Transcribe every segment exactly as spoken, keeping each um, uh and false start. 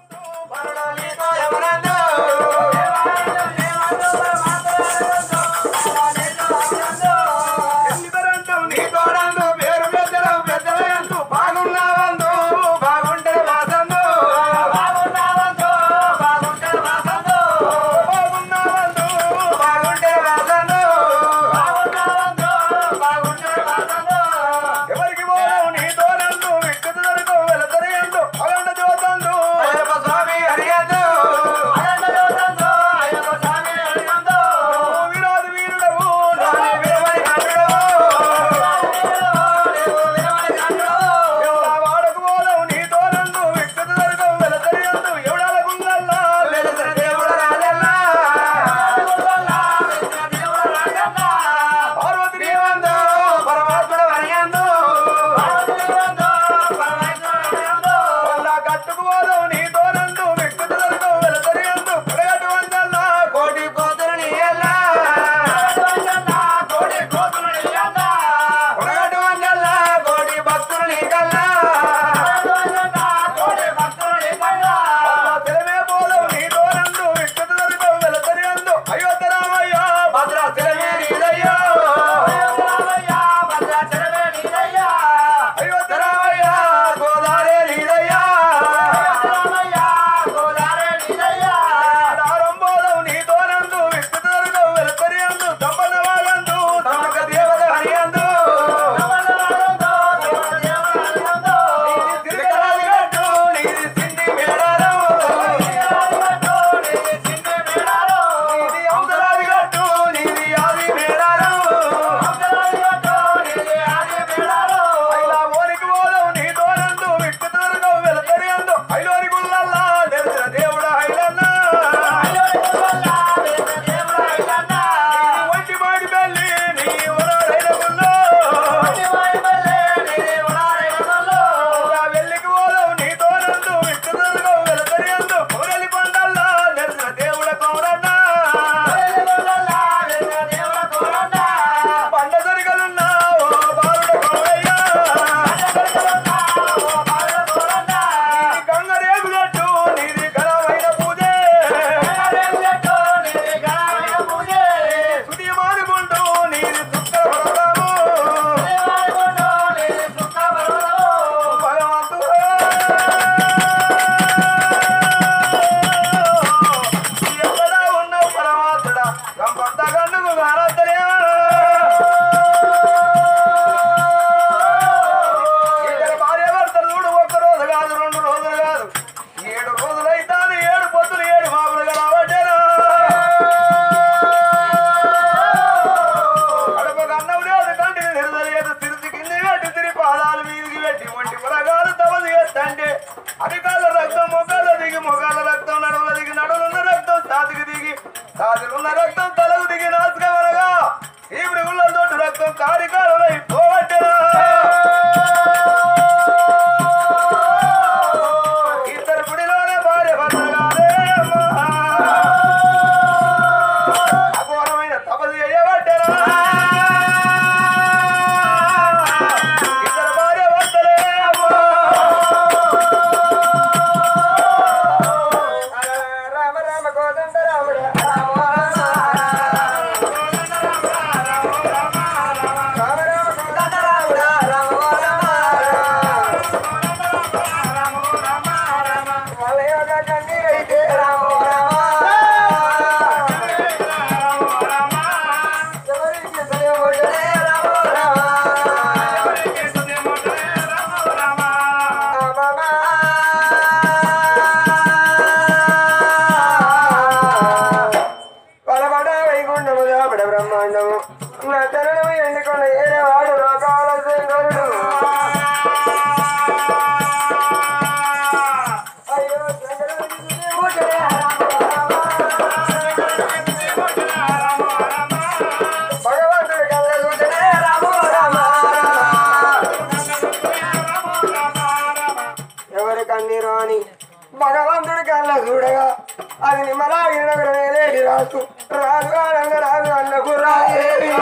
భగవంతుడి కళ్ళ చూడగా అది నిమ్మలాగిన వేలేడి రాసు రాజు ఆనంద రాజు అన్నకు రాయేది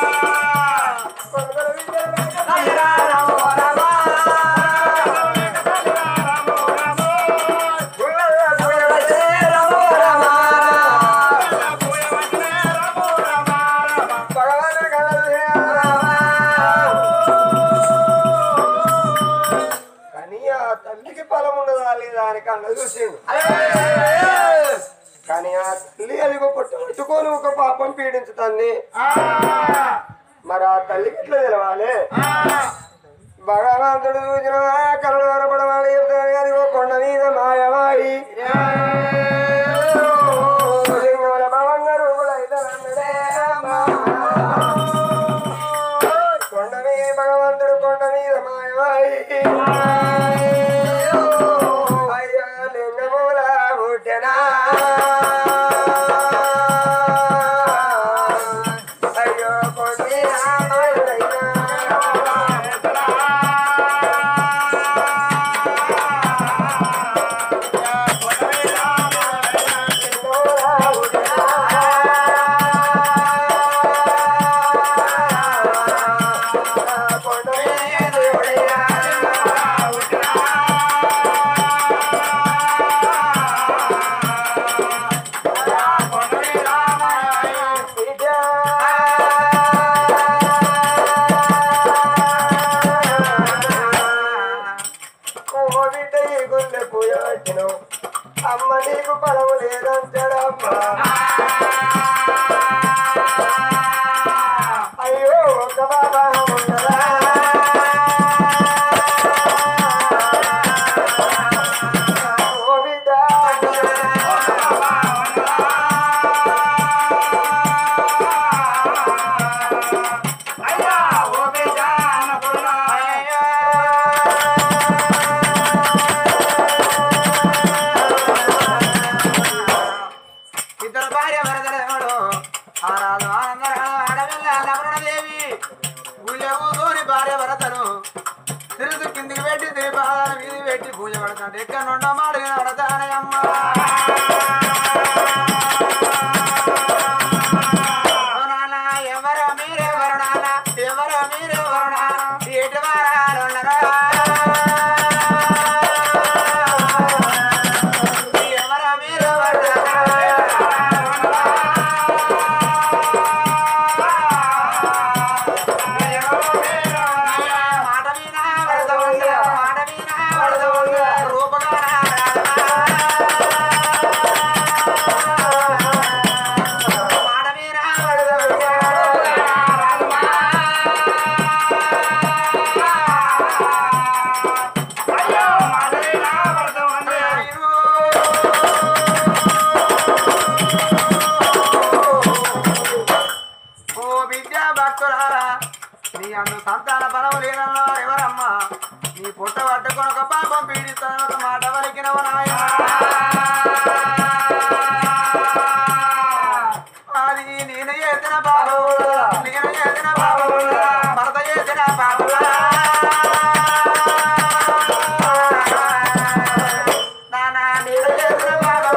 రామ కళ్ళు చూసిండు. కానీ ఆ తల్లి అదిగో పొట్టు పట్టుకొని ఒక పాపం పీడించుతాన్ని. మరి ఆ తల్లికి ఎట్లా తెలవాలి? భగవంతుడు చూసిన కళ్ళు వరపడవాలి చెప్తాను. అదిగో కొండ మీద మాయమాయి కొండ మీద భగవంతుడు కొండ మీద మాయమాయి అయ్యా లింగమూల పుట్టెనా అయ్యో కొండ అమ్మ నీకు పొలము లేదంటాడమ్మా. అయ్యో ఒక బాబా ఉండదా ఓ బిడ్డ అయ్యా ఓ బిడ్డ ఇద్దరు భార్య వరదడు ఆరాధు ఆనందరాదేవి పూజని భార్య భరతను తిరుగు కిందికి పెట్టి తిరిగి పాదాల వీధి పెట్టి పూజ పడతాడు. ఎక్కడ నుండో మాడుగా పడతానే అమ్మ. నాన్న ఎవరో మీరెవరు నాన్న ఎవరో మీరెవరు నాన్న ఎటు వారాలున్నరా ఎవరో మీరెవరు సంతాన బలం లేదన్నా ఎవరమ్మా నీ పుట్ట పట్టుకొని ఒక పాపం పీడిస్తాను ఒక మాట వలికినవు నాయన. అది నేను చేసిన పాపం నేను చేసిన పాపం భర్త చేసిన పాపం నాన్న నేను చేసిన పాపం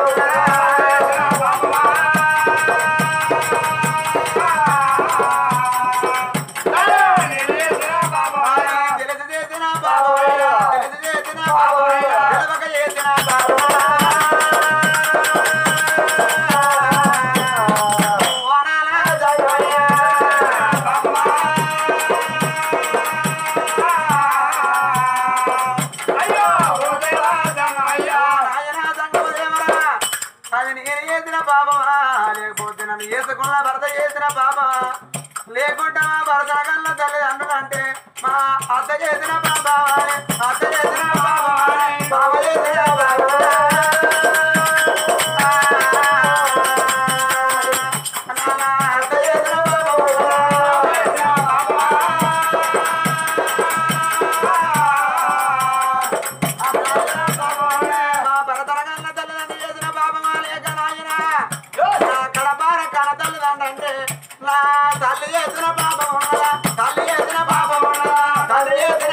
అది నేను చేసిన పాపమా లేకపోతే నన్ను చేసుకున్న భర్త చేసిన పాపమా లేకుంటే మా భర్త కన్నా తల్లిదండ్రులు అంటే మా అత్త చేసిన పాపమా అత్త చేసిన పాపమా బాబ చేసిన పాపమా అత్త చేసిన తల్లి చేసిన పాపం ఉన్నదా తల్లి చేసిన పాపం ఉన్నదా తల్లి చేసిన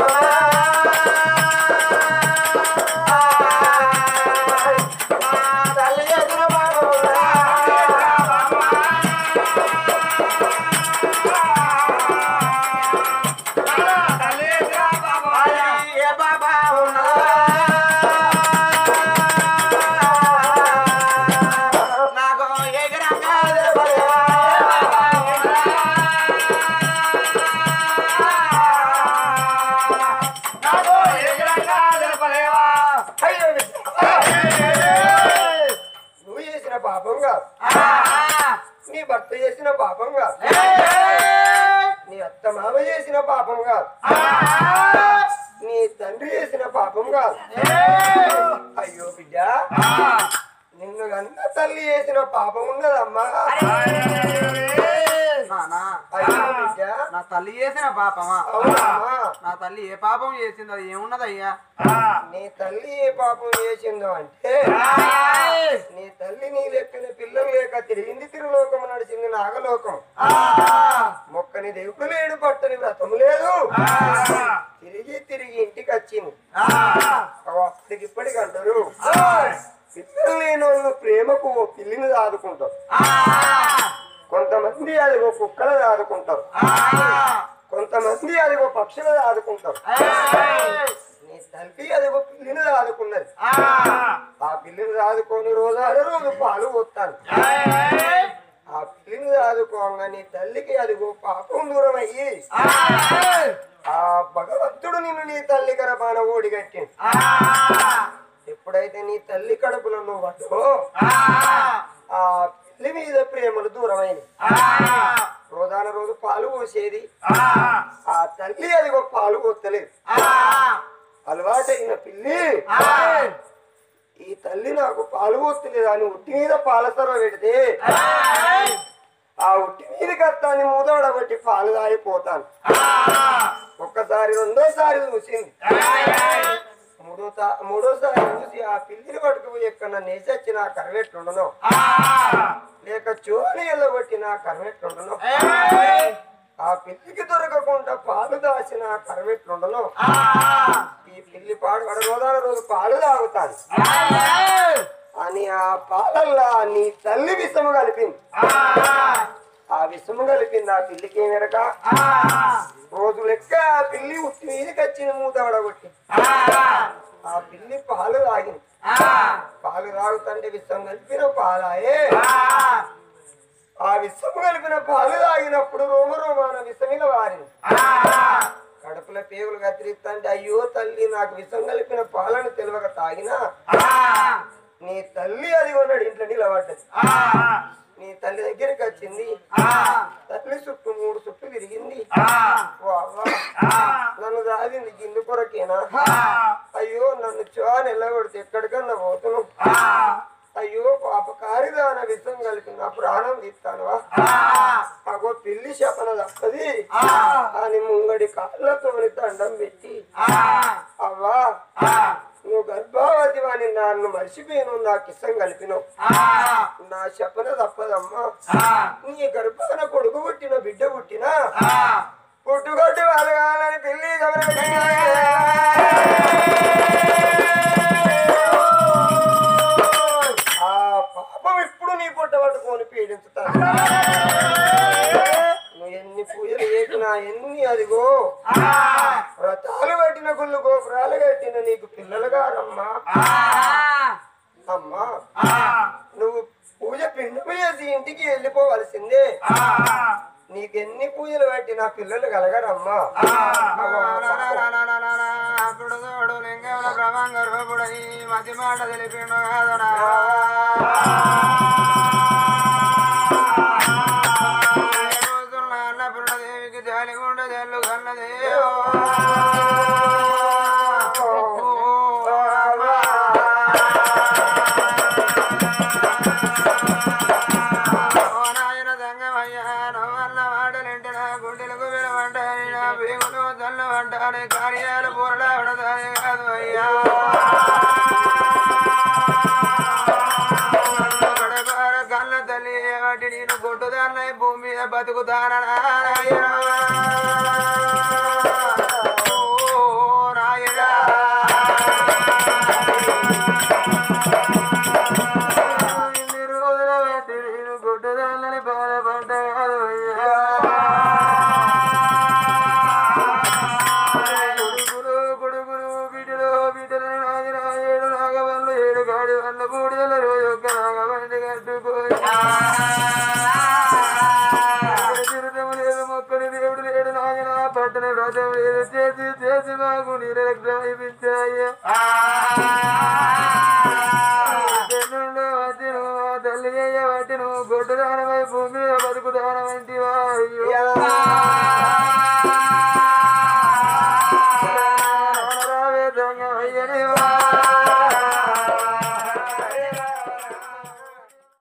తల్లి చేసిన పాపం ఉన్నదా తల్లి చేసిన పాపం ఏ పాప ఉన్నదా నాకు ఎగరంగా భర్త చేసిన పాపం కాదు, నీ అత్త మామ చేసిన పాపం కాదు, నీ తండ్రి చేసిన పాపం కాదు. అయ్యో బిడ్డ, నిన్ను కన్న తల్లి చేసిన పాపం ఉన్నదమ్మా. అయ్యో బిడ్డ, నా తల్లి చేసిన పాపమా? అవునమ్మా. నా తల్లి ఏ పాపం చేసింది? అది ఏమున్నదయ్యా? నీ తల్లి ఏ పాపం చేసిందో అంటే, నీ తల్లి నీ లెక్కన పిల్లలు లేక తిరిగింది తిరులోకం, నడిచింది నాగలోకం. మొక్కని దేవుడు లేడు, పట్టని వ్రతము లేదు, తిరిగి తిరిగి ఇంటికి వచ్చింది. అప్పటికి ఇప్పటికి అంటారు, పిల్లలు లేని వాళ్ళు ప్రేమకు ఓ పిల్లిని దాదుకుంటారు, కొంతమంది అదిగో కుక్కలు దాదుకుంటారు, కొంతమంది అదిగో పక్షులు దాదుకుంటారు. నీ తల్లి అదిగో పిల్లిని దాదుకున్నది. ఆ పిల్లిని దాదుకొని రోజాలు రోజు పాలు పోతాను. ఆ పిల్లిని దాదుకోగా నీ తల్లికి అదిగో పాపం దూరం అయ్యి ఆ భగవంతుడు నిన్ను నీ తల్లి గర్భాన ఓడిగట్టింది. ఎప్పుడైతే నీ తల్లి కడుపులో నువ్వు పడ్డో ఆ పిల్లి మీద ప్రేమలు దూరమైనవి. రోజాన రోజు పాలు పోసేది, ఆ తల్లి అదిగో పాలు పోతలేదు. అలవాటైన పిల్లి ఈ తల్లి నాకు పాలు పోతలేదు అని ఉట్టి మీద పాలసర పెడితే ఆ ఉట్టి మీద కత్తాన్ని మూదోడబట్టి పాలు తాగిపోతాను. ఒక్కసారి రెండోసారి చూసింది, మూడో మూడోసారి చూసి ఆ పిల్లిని పట్టుకుపోయి ఎక్కడ నేసొచ్చి నా కరవెట్లుండను, లేక చోని ఎల్లబట్టి నా కరవెట్లుండను, ఆ పిల్లికి దొరకకుండా పాలు దాచి నా కరవెట్లుండను. ఈ పిల్లి పాడు గడగోదాల రోజు పాలు తాగుతాను అని ఆ పాలల్లా నీ తల్లి విషము కలిపింది. ఆ విషము కలిపింది ఆ పిల్లికి ఏమెరక. రోజు లెక్క ఆ పిల్లి ఉట్టి మీదకి వచ్చిన మూత పడగొట్టి ఆ పిల్లి పాలు తాగింది. పాలు తాగుతుంటే విషం కలిపిన పాలాయే. ఆ విషం కలిపిన పాలు తాగినప్పుడు రోమ రోమాన విషమిల వారింది. కడుపుల పేగులు కత్తిరిస్తుంటే అయ్యో తల్లి, నాకు విషం కలిపిన పాలను తెలియక తాగినా నీ తల్లి అది ఉన్నాడు ఇంట్లో నిలబడ్డది. నీ తల్లి దగ్గరికి వచ్చింది, తల్లి చుట్టూ మూడు చుట్టూ తిరిగింది. నన్ను దాగింది గిందు కొరకేనా? అయ్యో నన్ను చోని ఎల్లగొడితే ఎక్కడికన్నా పోతున్నావు. అయ్యో పాప కారిదాన విషం కలిపి నా ప్రాణం తీస్తానువా? అగో పిల్లి శపన తప్పది అని ముంగడి కాళ్ళతో దండం పెట్టి, అవ్వా నువ్వు గర్భావతి వాని నన్ను మర్చిపోయాను, నాకు ఇష్టం కలిపినావు, నా శపన తప్పదమ్మా. నీ గర్భాన కొడుకు పుట్టిన బిడ్డ పుట్టినా పుట్టుకొట్టి వాళ్ళు కావాలని పిల్లి ఆ పాపం ఇప్పుడు నీ పొట్ట పట్టుకొని పీడించుతాను. నువ్వు ఎన్ని పూజలు చేసినా ఎన్ని అదిగో వ్రతాలు కట్టిన గుళ్ళు గోపురాలు కట్టిన నీకు పిల్లలు గారమ్మా. అమ్మా నువ్వు పూజ పిండము చేసి ఇంటికి వెళ్ళిపోవలసిందే. నీకెన్ని పూజలు కట్టి నా పిల్లలు కలగరమ్మా. అప్పుడు తోడు లింగంలో ప్రభంగ రూపుడై మతి మాట తెలిపిండు కాదనా. అన్నపూర్ణదేవికి జాలిగుండ జల్లు కన్నదే. కార్యాలు పూరడావడదాని కాదు అయ్యా. కళ్ళ తల్లి వాటి నేను కొట్టుదాన్నై భూమి మీద బతుకుతానా నాయనా. ఇన్ని రోజుల పెట్టి నేను కొట్టుదాన్నని బాధపడ్డా కాదు అయ్యా. బూడిదల రోజు ఒక్క నాగబండి కట్టుకోని చిరుతము లేదు, మొక్కని దేవుడు లేడు నాయన, పట్టణ వ్రతం లేదు, చేసి చేసి మాకు నిరక్షించాయ్యా. వచ్చిను తల్లి అయ్య పట్టిను గొడ్డు దానమై భూమి మీద బతుకు దానమైంటివా అయ్యో